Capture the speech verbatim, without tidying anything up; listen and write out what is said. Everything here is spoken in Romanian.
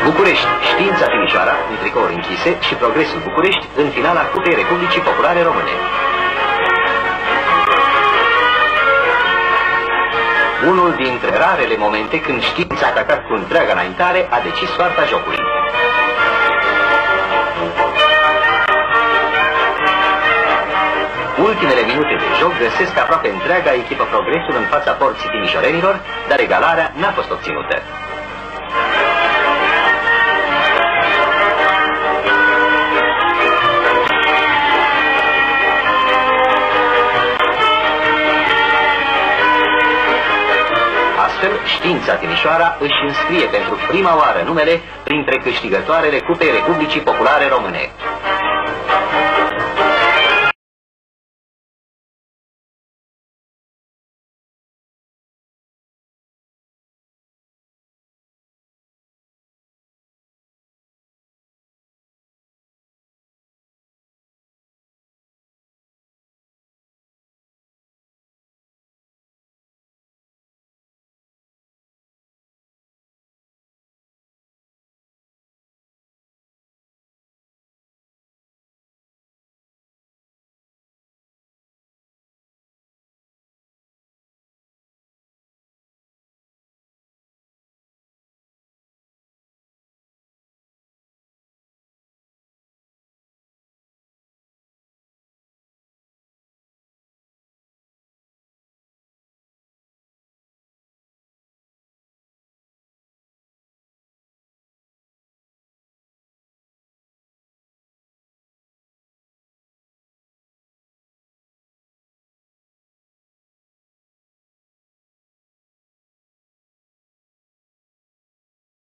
București, Știința Timișoara, în tricouri închise, și Progresul București în finala Cupei Republicii Populare Române. Unul dintre rarele momente când știința, atacat cu întreaga înaintare, a decis soarta jocului. Ultimele minute de joc găsesc aproape întreaga echipă Progresul în fața porții timișorenilor, dar egalarea n-a fost obținută. Astfel, Știința Timișoara își înscrie pentru prima oară numele printre câștigătoarele Cupei Republicii Populare Române.